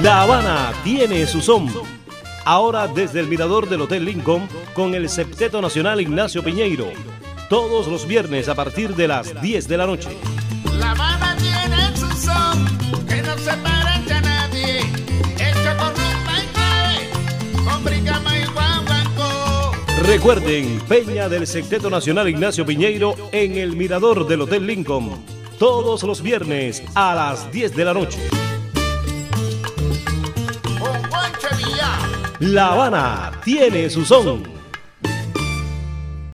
La Habana tiene su son. Ahora desde el mirador del Hotel Lincoln con el Septeto Nacional Ignacio Piñeiro. Todos los viernes a partir de las 10 de la noche. La Habana tiene su son, que no se parece a nadie. Hecho con rumba y clave, con bricama y guaguancó. Recuerden, Peña del Septeto Nacional Ignacio Piñeiro en el mirador del Hotel Lincoln. Todos los viernes a las 10 de la noche. Con Juancho Villa. La Habana tiene su son.